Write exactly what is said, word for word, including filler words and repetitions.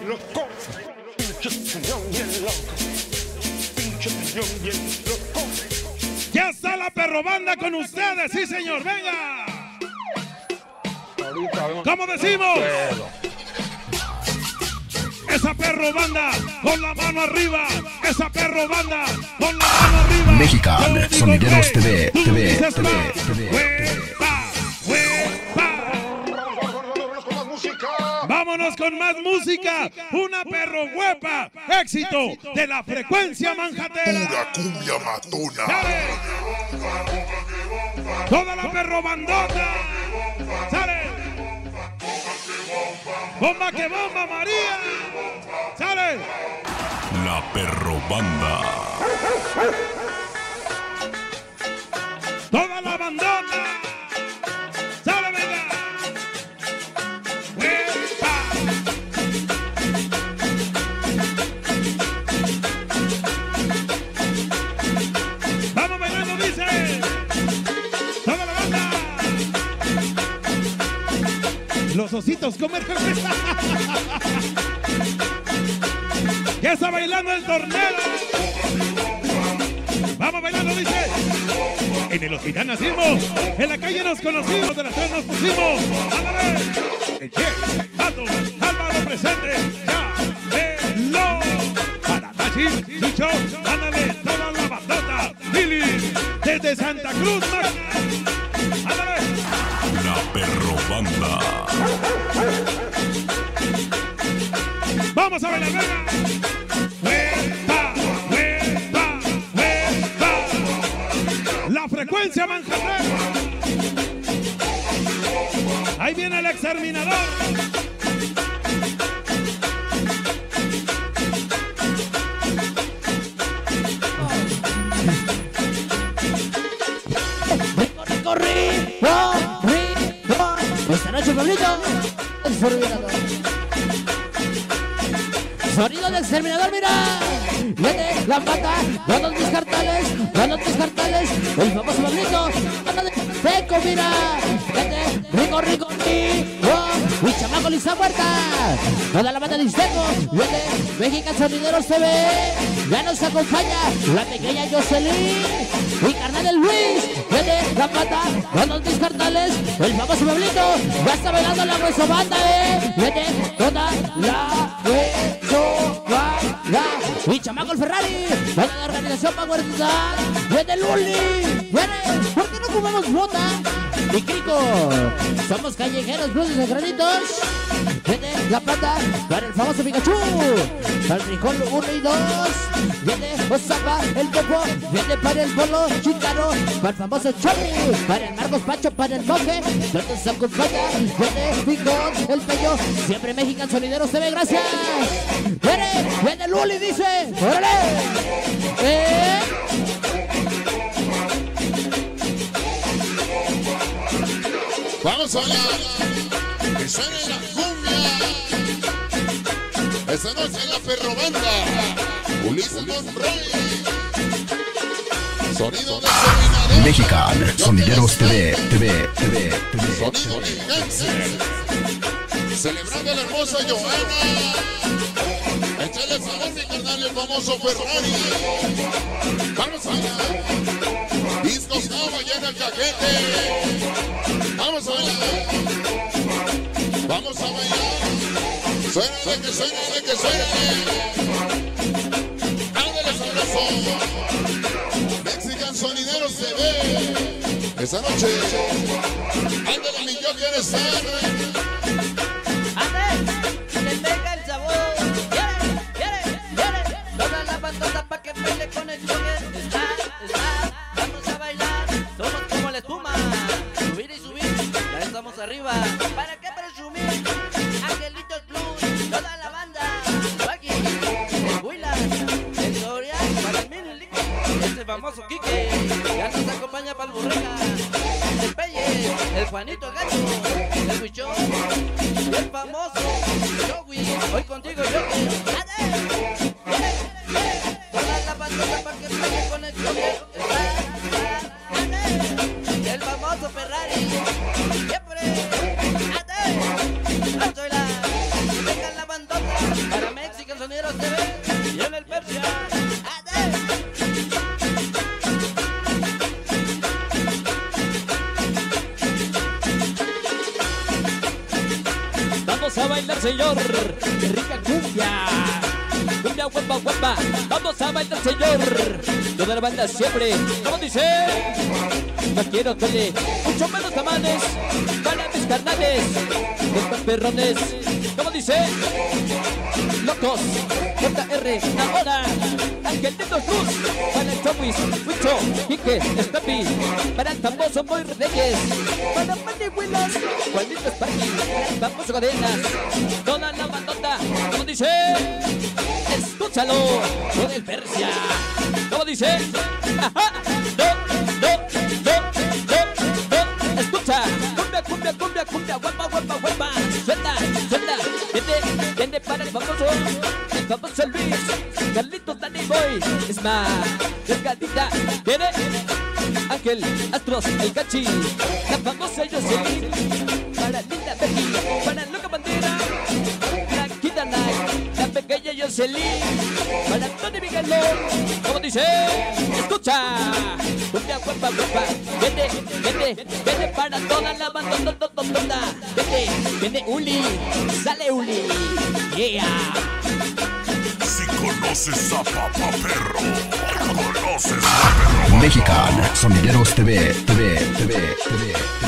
loco. Pinche señor bien loco. Pinche señor bien loco. Ya está la perro banda con ustedes, sí señor, venga. ¿Cómo decimos? Esa perro banda con la mano arriba. Esa perro banda con la mano arriba. Mexican Sonideros T V, T V, T V, T V. Vámonos con más música. Una perro huepa. Éxito de la frecuencia manjatera. Pura cumbia matona. ¡Sale! Toda la perro bandota. ¡Sale! ¡Bomba que bomba, María! ¡Sale! La perro banda. ¡Toda la bandota! ¡Sale, venga! ¡Huepa! ¡Vamos bailando, dice! ¡Toda la banda! Los ositos comen. Ya está bailando el tornero. Vamos bailando, dice. En el hospital nacimos, en la calle nos conocimos, de las tres nos pusimos. ¡Ándale! El Che, Pato, Álvaro presente, ya, velo. Para Tachi, Lucho, ándale, toda la bandota. Lili, desde Santa Cruz, ándale. La perro banda. Vamos a bailar, venga. ¡Huepa, huepa, huepa! La frecuencia manjatera. Ahí viene el exterminador. Rico, rico, rico. Esta noche, Pablito, el exterminador. Sonido del exterminador, mira. Viene la pata, ganan mis cartales, ganan mis cartales. El famoso Pablito, anda de seco, mira. Viene rico, rico, rico. Mi chamaco lista muerta. Toda la banda de Isteco. Viene Mexican Sonideros T V. Ya nos acompaña la pequeña Jocelyn. Mi carnal el Luis. Viene la pata, ganan mis cartales. El famoso Pablito. Ya está bailando la hueso banda, eh. Viene toda la hueso banda. Mi chamaco el Ferrari. Viene la organización Power Total. Viene el Luli. Viene. ¿Por qué no fumamos bota? Mi Crico. Somos callejeros, bruces de granitos. Viene la plata para el famoso Pikachu. Para el frijol uno y dos. Viene Osaka, el Popo. Viene para el Bolo Chicano. Para el famoso Chorri. Para el Marcos Pacho, para el Moje. Todos se acompaña. Viene Picón, el Peño. Siempre Mexican Sonideros T V, gracias. Viene, viene Luli, dice. ¡Órale! Eh. Vamos a bailar. Que suene la cumbia. Esta noche en la perro banda. Ulises Monroy. Sonido de exterminador. Mexican Sonideros T V, T V, T V, T V. Sonido de cáncer. Celebrando a la hermosa Johanna. Échale favor, mi carnal, el famoso Ferrari. Vamos a bailar. Discos Nava llena el cajete. Vamos a bailar. Vamos a bailar. Suénale, que suénale, que suénale. Ándale sabroso. Mexican Sonideros T V. Esta noche. Ándale, mi yo quiere estar. ¡Ande! ¡Que tenga el sabor! ¡Quiere, quiere, quiere! Toda la bandota pa' que baile con el choque. Está, está, vamos a bailar. Somos como la espuma. Subir y subir, ya estamos arriba. ¿Para qué presumir? Angelitos Plus, toda la banda. Waki, el Huila, el Sorian, para el Mini, este famoso Kike. Ya nos acompaña para el Borrega. El Pelle, el Juanito Gacho, el Huichón, el famoso Joey. Hoy contigo, Joey. ¡Ade! ¡Ade! Toda la bandota pa' que baile con el choque. Está, está, ¡ade! El famoso Ferrari. Siempre. ¡Ade! ¡Vamos a bailar! ¡Que venga la bandota! bailar, señor. ¡Qué rica cumbia! Cumbia guapa, guapa. Vamos a bailar, señor. Toda la banda siempre, ¿cómo dice? No quiero tole, mucho menos tamales para mis carnales, estos perrones, ¿cómo dice? Locos, J R, ahora, Angelitos Cruz, para el Chowis, Huicho, Quique, Stapi, para el famoso Moy Reyes, para Manny Willas, Juanito Sparky, para el famoso Cadenas, toda la bandota, ¿cómo dice? Escúchalo, con el Persia, ¿cómo dice? Ajá, no, no, no, no, no, escucha, cumbia, cumbia, cumbia, cumbia, guapa, guapa, guapa, suelta, suelta, vende, vende para el famoso, el famoso Luis, Carlitos, Danny Boy, es más, Delgadita, viene, Ángel, Astros, el Cachi, la famosa Jocelyn, para Linda Becky, para Loca Bandera, la Kida Night, la pequeña Jocelyn, para Tony Miguelón, como dice, escucha, cumbia, guapa, guapa, vende, vende, vende para toda la banda, to, to, to, toda, vende, vende Uli, sale Uli, yeah. Si conoces a Papá Perro, conoces a Perro. Mexican Sonideros T V, T V, T V, T V.